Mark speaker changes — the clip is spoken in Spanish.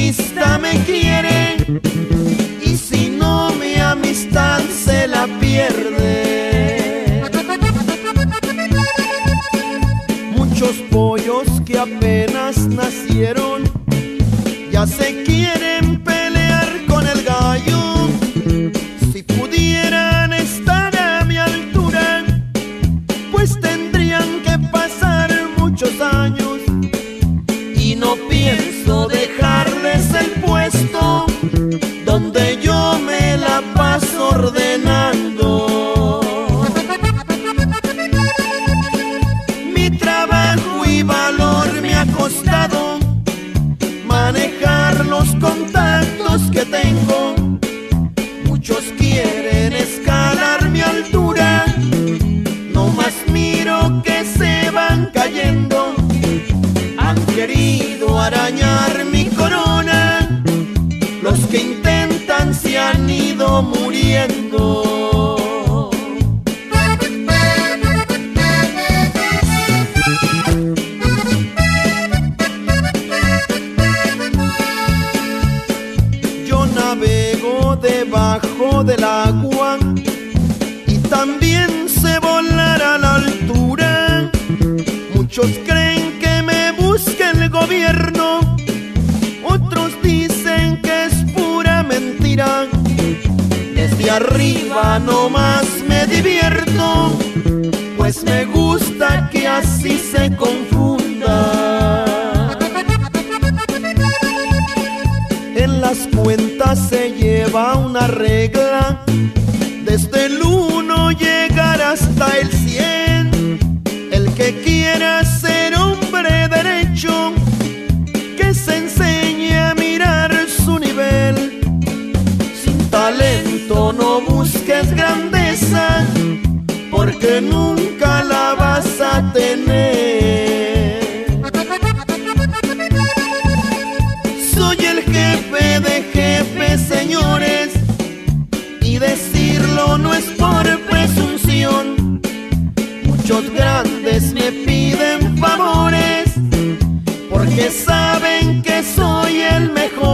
Speaker 1: amistad me quiere, y si no mi amistad se la pierde. Muchos pollos que apenas nacieron ya se quieren pelear con el gallo. Si pudieran estar a mi altura, pues tendrían que pasar muchos años, y no pienso dejarles el puesto donde yo me la paso ordenando. Mi trabajo y valor me ha costado manejar los contactos que tengo. Muchos quieren escalar mi altura, no más miro que se van cayendo. Han querido arañar mi corona, los que intentan se han ido muriendo. Yo navego debajo del agua y también sé volar a la altura. Muchos creen que me busca el gobierno, otros dicen que es pura mentira. Desde arriba nomás me divierto, pues me gusta que así se confunda. En las cuentas se lleva una regla, desde el 1 llegar hasta el 100. El que quiera ser hombre derecho, que se enseñe a mirar su nivel. Sin talento no busques grandeza, porque nunca la vas a tener. Soy el jefe de jefes, señores, y decirlo no es por presunción. Muchos grandes me piden favores, porque saben que soy el mejor.